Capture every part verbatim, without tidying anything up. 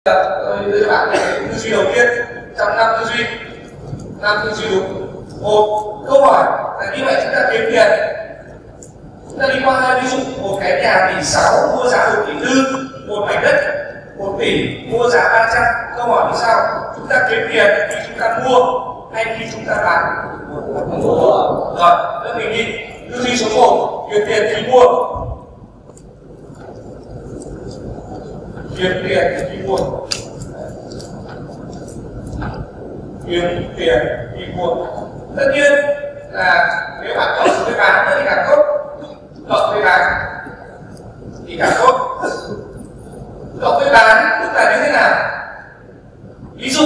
Tôi đưa cho bạn cái tư duy đầu tiên trong năm tư duy. Năm tư duy đúng. Một câu hỏi là như vậy chúng ta kiếm tiền. Chúng ta đi qua hai ví dụ, một cái nhà tỷ sáu mua giá một tỷ tư, một mảnh đất một tỷ mua giá ba trăm. Câu hỏi như sau? Chúng ta kiếm tiền khi chúng ta mua hay khi chúng ta bán? Mua. Rồi, lớp mình đi. Tư duy số một, kiếm tiền khi mua. Kiếm tiền khi mua. Kiếm tiền khi mua. Tất nhiên là nếu bạn cộng với bán thì càng tốt. Cộng với bán thì càng tốt. Cộng với bán tức là như thế nào? Ví dụ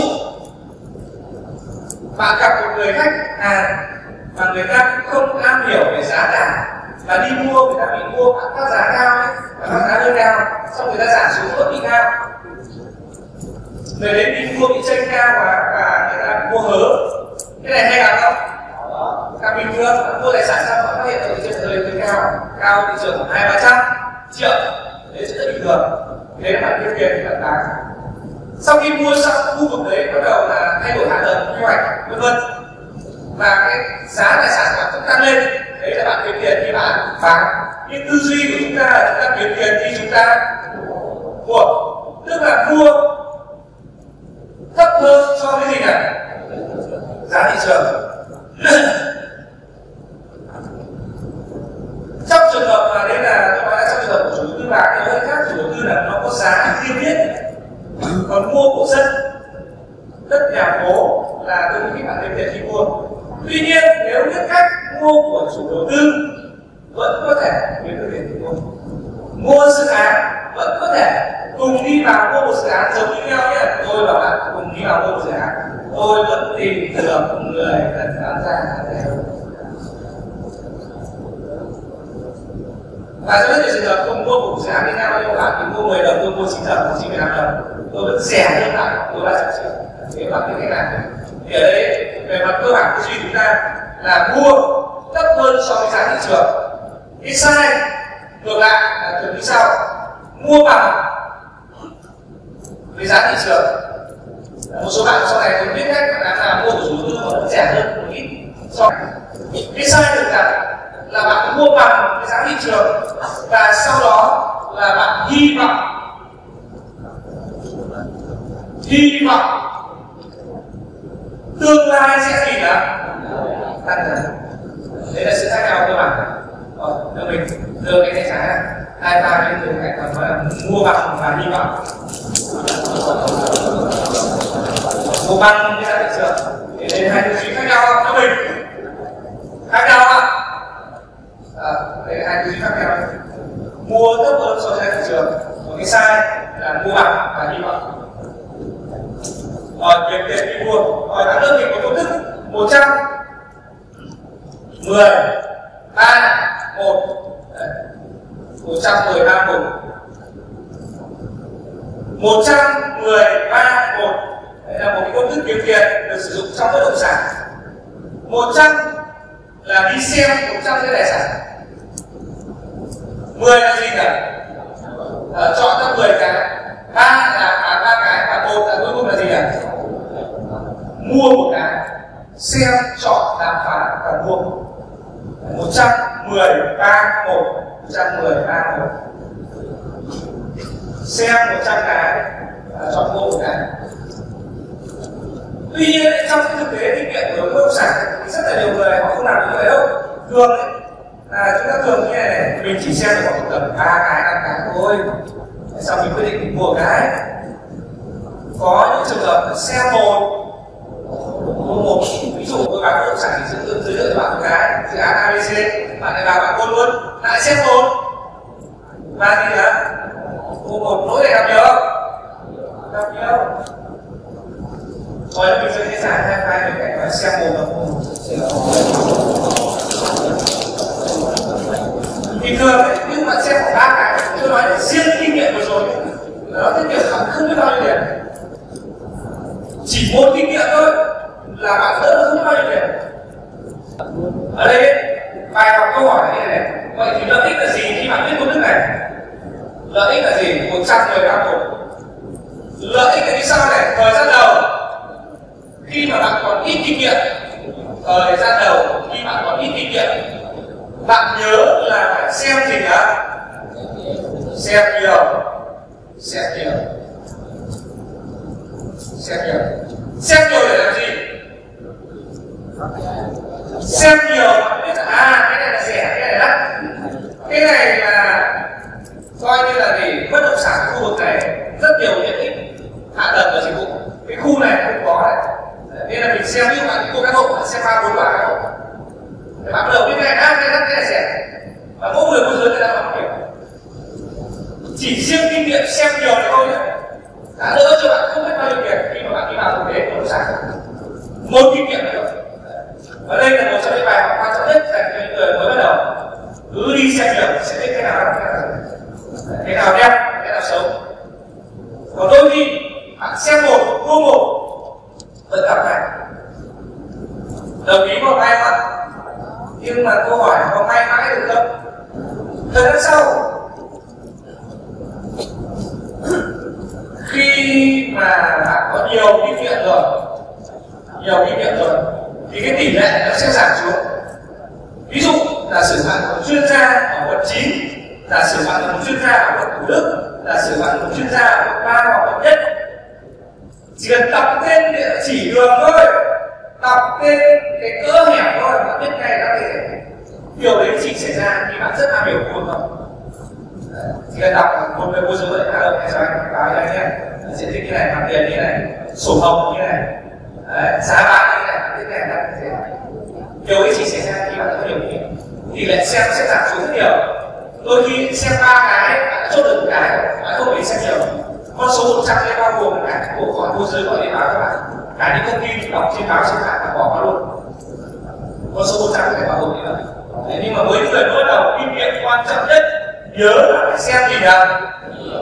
bạn gặp một người khách hàng mà người ta cũng không am hiểu về giá cả, và đi mua người ta bị mua phát giá cao ấy, và phát giá hơi cao, xong người ta giảm xuống vẫn bị cao. Người đến đi mua bị chênh cao và, và người ta mua hớ. Cái này hay làm không? Các bình thường bạn mua tài sản xong bạn phát hiện ở thị trường thời hơi cao, cao thị trường hai ba trăm triệu, đấy rất là bình thường. Thế là bạn kiếm tiền thì bạn bán. Sau khi mua xong khu vực đấy bắt đầu là thay đổi hạ tầng, quy hoạch, vân vân, và cái giá tài sản của bạn cũng tăng lên, đấy là bạn kiếm tiền khi bạn bán. Nhưng tư duy của chúng ta là chúng ta kiếm tiền khi chúng ta mua, tức là mua thấp hơn so với gì này? Giá thị trường. Trong trường hợp mà đây là tôi nói là trong trường hợp của chủ đầu tư bán thì hơi khác. Chủ đầu tư là nó có giá niêm yết, còn mua của dân, đất nhà phố là tôi nghĩ bạn kiếm tiền khi mua. Tuy nhiên nếu biết cách mua của chủ đầu tư vẫn có thể kiếm được tiền khi mua. Mua dự án vẫn có thể cùng đi vào mua một dự án giống như nhau nhé. Tôi và bạn cùng đi vào mua một dự án, tôi vẫn tìm được một người cần bán ra giá. Và trong rất nhiều trường hợp không mua một dự án như nhau, nhưng bạn thì mua mười đồng, tôi mua chín đồng, chín mươi lăm đồng, tôi vẫn rẻ hơn bạn, tôi ba trăm triệu. Thế bạn biết cách nào? Thì ở đây về mặt cơ bản tư duy chúng ta là mua thấp hơn so với giá thị trường. Cái sai ngược lại là thường như sau: mua bằng với giá thị trường. Một số bạn sau này còn biết cách làm nào mua của chủ đầu tư còn rẻ hơn một ít. So cái sai ngược lại là bạn mua bằng với giá thị trường và sau đó là bạn hy vọng hy vọng tương lai sẽ gì là tăng dần. Đấy là sự khác nhau cơ bản. Rồi, đưa mình đưa cái tay trái này, hai ta lên từ cạnh còn nói là mua bằng và hy vọng. Mua bằng với giá thị trường. Thì đây là hai tư duy khác nhau không? Đưa mình khác nhau ạ. À, đây là hai tư duy khác nhau. Mua thấp hơn so với giá thị trường. Còn cái sai là mua bằng và hy vọng. Rồi, kiếm tiền đi mua. Rồi, các đơn vị có công thức một trăm mười ba một, một trăm mười ba một, một trăm mười ba một. Đây là một cái công thức kiếm tiền được sử dụng trong bất động sản. Một trăm là đi xem một trăm cái tài sản. mười là gì nhỉ? À, chọn ra mười cái. ba là à, ba cái và một là cuối cùng là gì nhỉ? Mua một cái. Xem, chọn, đàm phán và mua. một trăm mười ba một, một trăm mười ba một. Xem một trăm cái và chọn mua một cái. Tuy nhiên trong cái thực tế kinh nghiệm của bất động sản thì rất là nhiều người họ không làm được như vậy đâu. Thường ấy, là chúng ta thường như này này, mình chỉ xem được khoảng tầm ba cái, năm cái thôi. Sau mình quyết định mình mua cái. Có những trường hợp xem một mua một, ví dụ tôi bán bất động sản thì giới thiệu cho bạn một cái dự án a bê xê, bạn lại vào bạn mua luôn, lại xem một và gì nữa mua một. Lỗi này gặp nhiều không? Gặp nhiều. Rồi mình sẽ giải hai hai cái cảnh nói xem một và mua một. Bình thường ấy, nhưng bạn xem khoảng ba cái, tôi nói là riêng kinh nghiệm vừa rồi nó tiết kiệm khoảng không biết bao nhiêu tiền. Chỉ một kinh nghiệm thôi là bạn đỡ không bao nhiêu tiền. Ở đây bài học câu hỏi như này, vậy thì lợi ích là gì khi bạn biết công thức này? Lợi ích là gì? một trăm mười ba một Lợi ích là như sau này, thời gian đầu khi mà bạn còn ít kinh nghiệm, thời gian đầu khi bạn còn ít kinh nghiệm, bạn nhớ là phải xem gì đã, xem nhiều, xem nhiều, xem nhiều, xem nhiều để làm gì? Xem nhiều bạn biết là à cái này là rẻ, cái này là đắt, cái này là coi như là gì, bất động sản khu vực này rất nhiều tiện ích hạ tầng và dịch vụ, cái khu này không có này, nên là mình xem ví dụ bạn đi cô các hộ, xem ba bốn loại các hộ, để bạn bắt đầu biết cái này đắt, cái đắt, cái này rẻ, và mỗi người môi giới người ta làm kiểu chỉ riêng kinh nghiệm xem nhiều này thôi nhé, đã đỡ cho bạn không biết bao nhiêu tiền khi mà bạn đi vào thực tế bất động sản, một kinh nghiệm này thôi. Và đây là một trong những bài học quan trọng nhất dành cho những người mới bắt đầu. Cứ đi xem nhiều sẽ biết cái nào cái nào đẹp, cái nào xấu. Còn đôi khi bạn xem một, mua một vẫn gặp này, đồng ý một may mắn, nhưng mà câu hỏi có may mãi được không? Thời gian sau khi mà bạn có nhiều kinh nghiệm rồi, nhiều kinh nghiệm rồi thì cái tỷ lệ nó sẽ giảm xuống. Ví dụ là sử dụng một chuyên gia ở quận chín, là sử dụng một chuyên gia ở quận Thủ Đức, là sử dụng một chuyên gia ở quận ba hoặc quận Nhất, chỉ cần đọc tên địa chỉ đường thôi, đọc tên cái cỡ hẻm thôi mà biết ngay đã thể điều đấy chỉ xảy ra khi bạn rất am hiểu khu vực không. Chỉ cần đọc một người môi giới đã được cho anh báo cho anh nhé, diện tích như này, mặt tiền như này, sổ hồng như này, đấy, giá bán như này, cái này là cái gì? Điều ấy chỉ xảy ra khi bạn đã hiểu hiểu, tỷ lệ xem sẽ giảm xuống rất nhiều. Đôi khi xem ba cái bạn đã chốt được một cái, bạn không phải xem nhiều. Con số một trăm đây bao gồm cả bộ khoản môi giới gọi điện báo các bạn, cả những thông tin đọc trên báo trên mạng bạn bỏ qua luôn. Con số một trăm này bao gồm như vậy. Đấy, nhưng mà với những người mới đầu kinh nghiệm quan trọng nhất nhớ là phải xem gì nào,